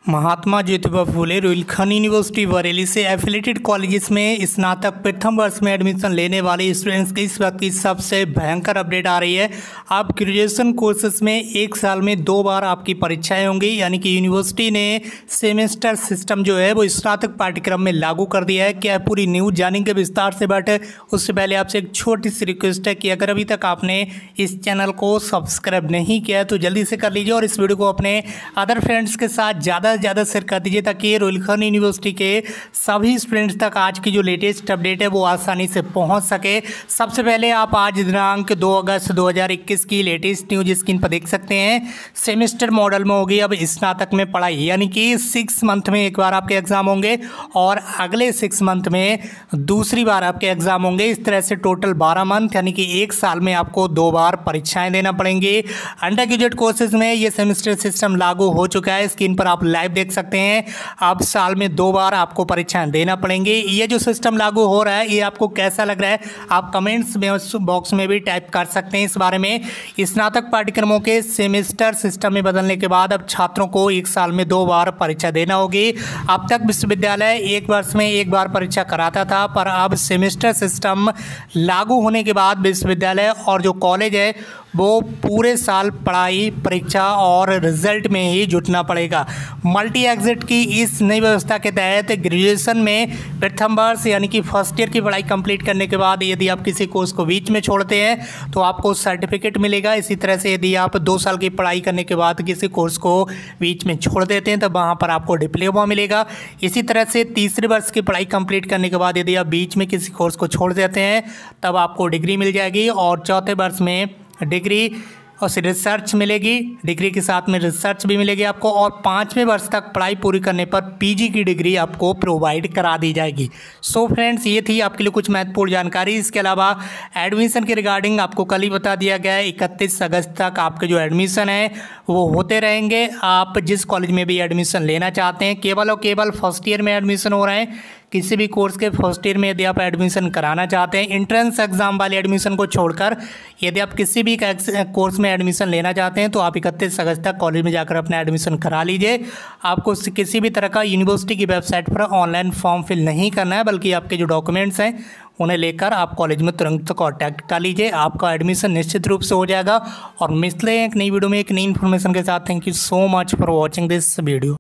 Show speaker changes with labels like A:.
A: महात्मा Jyotiba Phule Rohilkhand university Bareilly से affiliated colleges में स्नातक प्रथम वर्ष में एडमिशन लेने वाले स्टूडेंट्स की इस वक्त की सबसे भयंकर अपडेट आ रही है। आप ग्रेजुएशन कोर्सेज में एक साल में 2 बार आपकी परीक्षाएं होंगी, यानी कि यूनिवर्सिटी ने सेमेस्टर सिस्टम जो है वो स्नातक पाठ्यक्रम में लागू कर दिया है। क्या पूरी न्यूज़ जानेंगे विस्तार से, बट उससे पहले आपसे एक छोटी सी रिक्वेस्ट है कि अगर अभी तक आपने इस चैनल को सब्सक्राइब नहीं किया है तो जल्दी से कर लीजिए और इस वीडियो को अपने अदर फ्रेंड्स के साथ ज़्यादा शेयर कर दीजिए ताकि रुहेलखंड यूनिवर्सिटी के सभी स्टूडेंट्स तक आज की जो लेटेस्ट अपडेट है वो आसानी से पहुंच सके। सबसे पहले आप आज दिनांक 2 अगस्त 2021 की लेटेस्ट न्यूज स्क्रीन पर देख सकते हैं। सेमेस्टर मॉडल में होगी अब स्नातक में पढ़ाई, यानी कि 6 मंथ में एक बार आपके एग्जाम होंगे और अगले 6 मंथ में दूसरी बार आपके एग्जाम होंगे। इस तरह से टोटल 12 मंथ यानी कि एक साल में आपको 2 बार परीक्षाएं देना पड़ेंगी। अंडर ग्रेजुएट कोर्सेज में ये सेमेस्टर सिस्टम लागू हो चुका है। स्क्रीन पर आप लाइव देख सकते हैं। अब साल में 2 बार आपको परीक्षाएं देना पड़ेंगे। ये जो सिस्टम लागू हो रहा है ये आपको कैसा लग रहा है, आप कमेंट्स बॉक्स में भी टाइप कर सकते हैं इस बारे में। स्नातक पाठ्यक्रमों के सेमेस्टर सिस्टम में बदलने के बाद अब छात्रों को एक साल में 2 बार परीक्षा देना होगी। अब तक विश्वविद्यालय एक वर्ष में एक बार परीक्षा कराता था, पर अब सेमेस्टर सिस्टम लागू होने के बाद विश्वविद्यालय और जो कॉलेज है वो पूरे साल पढ़ाई, परीक्षा और रिजल्ट में ही जुटना पड़ेगा। मल्टी एग्जिट की इस नई व्यवस्था के तहत ग्रेजुएशन में प्रथम वर्ष यानी कि फर्स्ट ईयर की पढ़ाई कंप्लीट करने के बाद यदि आप किसी कोर्स को बीच में छोड़ते हैं तो आपको सर्टिफिकेट मिलेगा। इसी तरह से यदि आप 2 साल की पढ़ाई करने के बाद किसी कोर्स को बीच में छोड़ देते हैं तो वहाँ पर आपको डिप्लोमा मिलेगा। इसी तरह से तीसरे वर्ष की पढ़ाई कंप्लीट करने के बाद यदि आप बीच में किसी कोर्स को छोड़ देते हैं तब आपको डिग्री मिल जाएगी और चौथे वर्ष में डिग्री और रिसर्च मिलेगी। डिग्री के साथ में रिसर्च भी मिलेगी आपको और 5वें वर्ष तक पढ़ाई पूरी करने पर पीजी की डिग्री आपको प्रोवाइड करा दी जाएगी। सो फ्रेंड्स, ये थी आपके लिए कुछ महत्वपूर्ण जानकारी। इसके अलावा एडमिशन के रिगार्डिंग आपको कल ही बता दिया गया है 31 अगस्त तक आपके जो एडमिशन है वो होते रहेंगे। आप जिस कॉलेज में भी एडमिशन लेना चाहते हैं, केवल और केवल फर्स्ट ईयर में एडमिशन हो रहे हैं। किसी भी कोर्स के फर्स्ट ईयर में यदि आप एडमिशन कराना चाहते हैं, एंट्रेंस एग्जाम वाले एडमिशन को छोड़कर यदि आप किसी भी कोर्स में एडमिशन लेना चाहते हैं तो आप 31 अगस्त तक कॉलेज में जाकर अपना एडमिशन करा लीजिए। आपको किसी भी तरह का यूनिवर्सिटी की वेबसाइट पर ऑनलाइन फॉर्म फिल नहीं करना है, बल्कि आपके जो डॉक्यूमेंट्स हैं उन्हें लेकर आप कॉलेज में तुरंत कॉन्टैक्ट कर लीजिए। आपका एडमिशन निश्चित रूप से हो जाएगा। और मिलते हैं एक नई वीडियो में एक नई इन्फॉर्मेशन के साथ। Thank you so much for watching this video.